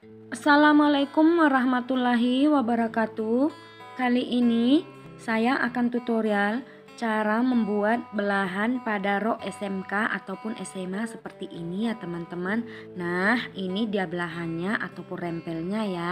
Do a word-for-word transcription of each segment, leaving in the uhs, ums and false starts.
Assalamualaikum warahmatullahi wabarakatuh. Kali ini saya akan tutorial cara membuat belahan pada rok S M K ataupun S M A seperti ini ya teman-teman. Nah, ini dia belahannya ataupun rempelnya ya.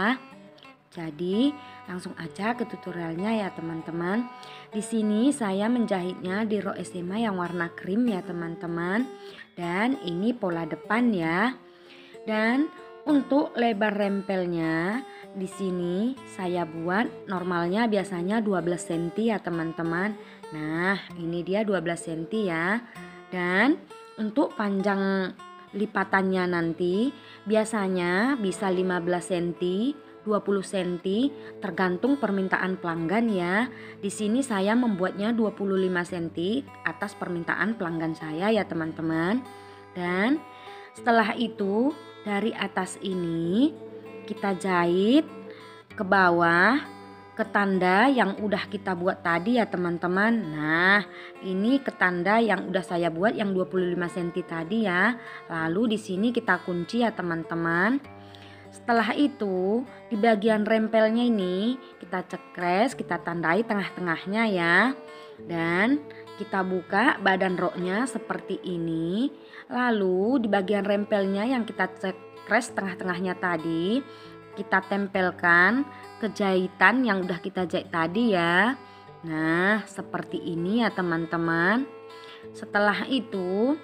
Jadi langsung aja ke tutorialnya ya teman-teman. Di sini saya menjahitnya di rok S M A yang warna krim ya teman-teman. Dan ini pola depan ya. Dan untuk lebar rempelnya di sini saya buat normalnya biasanya dua belas sentimeter ya teman-teman. Nah, ini dia dua belas sentimeter ya. Dan untuk panjang lipatannya nanti biasanya bisa lima belas sentimeter, dua puluh sentimeter tergantung permintaan pelanggan ya. Di sini saya membuatnya dua puluh lima sentimeter atas permintaan pelanggan saya ya teman-teman. Dan setelah itu dari atas ini kita jahit ke bawah ke tanda yang udah kita buat tadi ya teman-teman. Nah, ini ke tanda yang udah saya buat yang dua puluh lima sentimeter tadi ya. Lalu di sini kita kunci ya teman-teman. Setelah itu di bagian rempelnya ini kita cekres, kita tandai tengah-tengahnya ya. Dan kita buka badan roknya seperti ini. Lalu di bagian rempelnya yang kita cekres tengah-tengahnya tadi kita tempelkan ke jahitan yang udah kita jahit tadi ya. Nah, seperti ini ya teman-teman. Setelah itu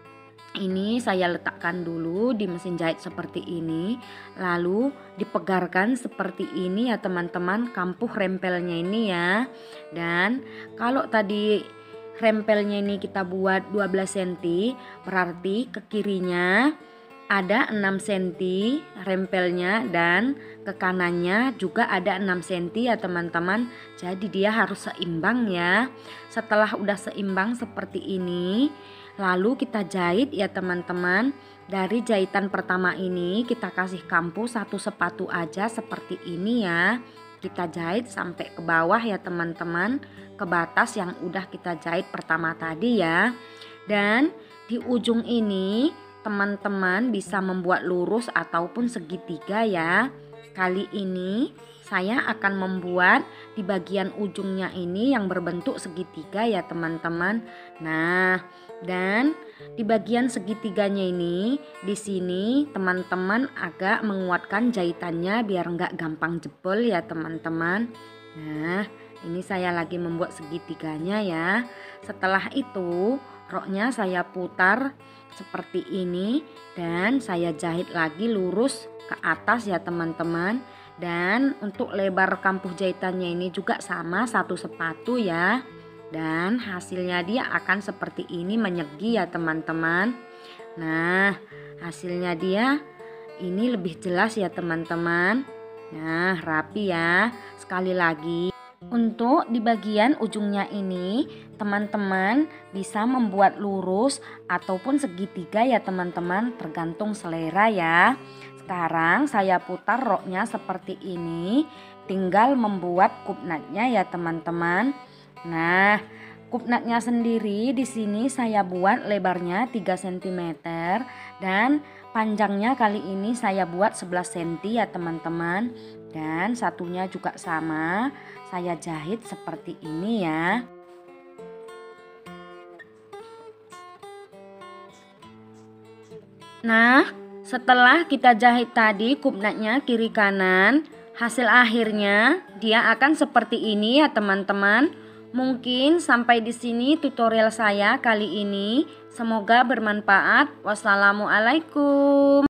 ini saya letakkan dulu di mesin jahit seperti ini. Lalu dipegarkan seperti ini ya teman-teman, kampuh rempelnya ini ya. Dan kalau tadi rempelnya ini kita buat dua belas sentimeter, berarti ke kirinya ada enam sentimeter rempelnya dan ke kanannya juga ada enam sentimeter ya teman-teman. Jadi dia harus seimbang ya. Setelah udah seimbang seperti ini, lalu kita jahit ya teman-teman. Dari jahitan pertama ini kita kasih kampuh satu sepatu aja seperti ini ya. Kita jahit sampai ke bawah ya teman-teman, ke batas yang udah kita jahit pertama tadi ya. Dan di ujung ini teman-teman bisa membuat lurus ataupun segitiga ya. Kali ini saya akan membuat di bagian ujungnya ini yang berbentuk segitiga ya teman-teman. Nah, dan di bagian segitiganya ini di sini teman-teman agak menguatkan jahitannya biar nggak gampang jebol ya teman-teman. Nah, ini saya lagi membuat segitiganya ya. Setelah itu roknya saya putar seperti ini dan saya jahit lagi lurus ke atas ya teman-teman. Dan untuk lebar kampuh jahitannya ini juga sama satu sepatu ya. Dan hasilnya dia akan seperti ini menyegi ya teman-teman. Nah, hasilnya dia ini lebih jelas ya teman-teman. Nah, rapi ya. Sekali lagi, untuk di bagian ujungnya ini teman-teman bisa membuat lurus ataupun segitiga ya teman-teman, tergantung selera ya. Sekarang saya putar roknya seperti ini, tinggal membuat kupnatnya ya teman-teman. Nah, kupnatnya sendiri di sini saya buat lebarnya tiga sentimeter dan panjangnya kali ini saya buat sebelas sentimeter ya teman-teman. Dan satunya juga sama, saya jahit seperti ini ya. Nah, setelah kita jahit tadi kupnatnya kiri kanan, hasil akhirnya dia akan seperti ini ya teman-teman. Mungkin sampai di sini tutorial saya kali ini. Semoga bermanfaat. Wassalamualaikum.